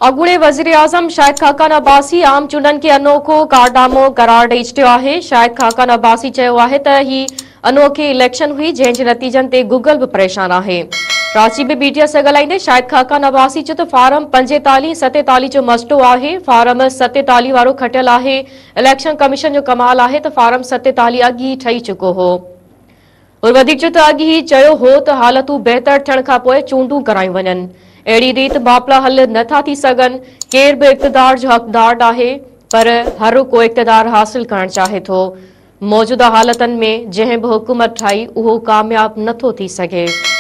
अॻूणे वज़ीर आज़म शाहिद खाकान अब्बासी आम चूंडनि खे अनोखो कारनामो करार ॾेई छॾियो आहे। शाहिद खाकान अब्बासी चयो आहे त ही अनोखी इलेक्शन हुई जंहिं जे नतीजनि ते गूगल बि परेशान आहे। रांची में मीडिया सां ॻाल्हाईंदे शाहिद खाकान अब्बासी चयो त फार्म 45 47 जो मसइलो आहे। फार्म 47 वारो खटियल आहे। इलेक्शन कमीशन जो कमाल आहे त फार्म 47 अॻु ई ठही चुको हो। और वधीक चयो त अॻु ई चयो हो त हालतूं बहितर थियण खां पोइ चूंडूं करायूं वञनि। अहिड़ी रीति मामला हल नथा थी सघनि। केर बि इक़्तिदार जो हक़दार आहे, पर हर को इक़्तिदार हासिल करणु चाहे थो। मौजूदा हालतनि में जंहिं बि हुकूमत ठाही उहो कामयाब नथो थी सघे।